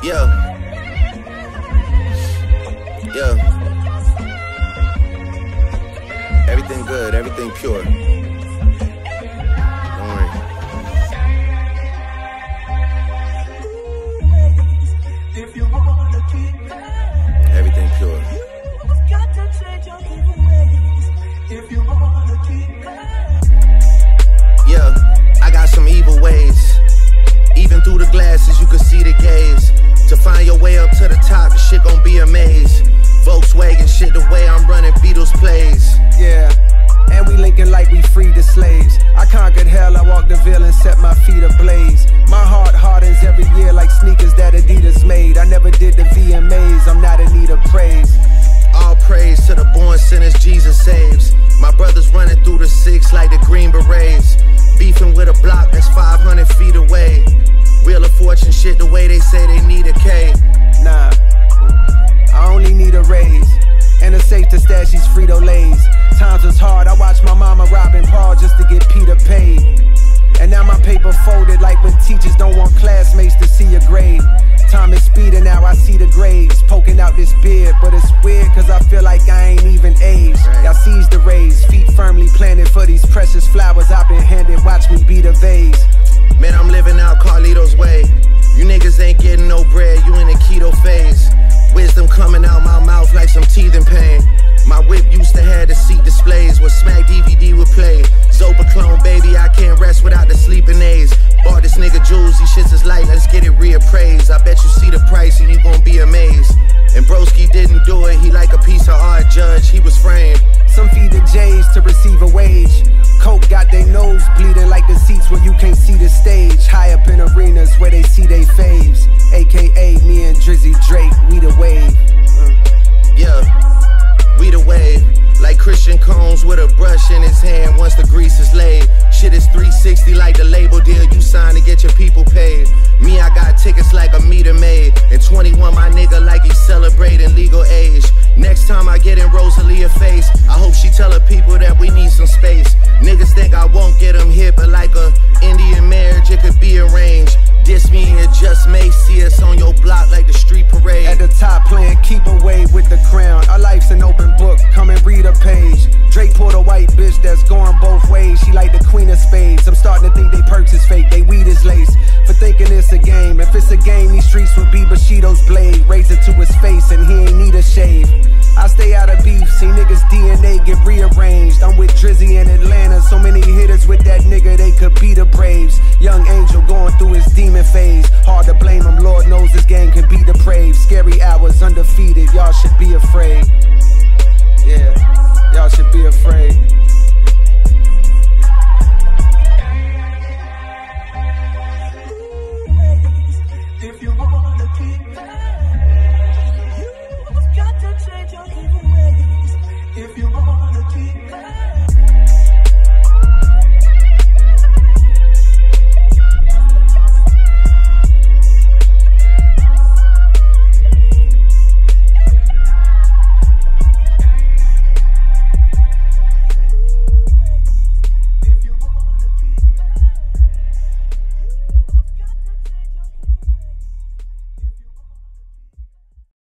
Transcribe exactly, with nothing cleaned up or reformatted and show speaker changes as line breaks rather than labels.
Yeah. Yeah. Everything good, everything pure. Don't worry. Everything pure. Yeah, I got some evil ways. Even through the glasses, you can see the gaze. To find your way up to the top, the shit gon' be a maze. Volkswagen shit, the way I'm running Beatles plays.
Yeah, and we linking like we freed the slaves. I conquered hell, I walked the veil and set my feet ablaze. My heart hardens every year like sneakers that Adidas made. I never did the V M As, I'm not in need of praise.
All praise to the born sinners Jesus saves. My brothers running through the six like the Green Berets. Beefing with a block that's five hundred feet away. Wheel of Fortune shit the way they say they need a K.
Nah, I only need a raise and a safe to stash these Frito-Lays. Times was hard, I watched my mama robbing Paul just to get Peter paid. And now my paper folded like when teachers don't want classmates to see a grade. Time is speeding now, I see the grades poking out this beard. But it's weird cause I feel like I ain't even aged. Y'all seize the rays, feet firmly planted for these precious flowers I've been handed. Watch me be the vase.
Man, I'm living out Carlito's way. You niggas ain't getting no bread, you in the keto phase. Wisdom coming out my mouth like some teething pain. My whip used to have the seat displays where Smack D V D would play. Zopa clone, baby, I can't rest without the sleeping aids. Bought this nigga jewels, these shits is light, let's get it reappraised. I bet you see the price and you gon' be amazed. And Broski didn't do it, he like a piece of art, judge, he was framed.
Some feed the J's to receive a wage. Coke got their nose bleeding like the seats where you can't see the stage. High up in arenas where they see they faves. A K A me and Drizzy Drake, we the wave. uh.
Yeah, we the wave. Like Christian Combs with a brush in his hand once the grease is laid. Shit is three sixty like the label deal you signed to get your people paid. Me, I got tickets like a meter maid. And twenty-one, my nigga like he's celebrating legal age. Next time I get in Rosalia face, I hope she tell her people that we need some space. Niggas think I won't get them hit, but like a Indian marriage, it could be arranged. Diss me and it just may see us on your block like the street parade.
At the top playing keep away with the crown. Our life's an open book, come and read a page. Drake pulled a white bitch that's going both ways. She like the queen of spades. I'm starting to think they perks is fake, they weed is lace. For thinking it's a game, if it's a game, these streets would be Bushido's blade. Raise it to his face and he ain't need a shave. I stay out of beef, see niggas D N A get rearranged. I'm with Drizzy in Atlanta, so many hitters with that nigga they could be the Braves. Young Angel going through his demon phase. Hard to blame him, Lord knows this game can be depraved. Scary hours, undefeated, y'all should be afraid. Yeah, y'all should be afraid.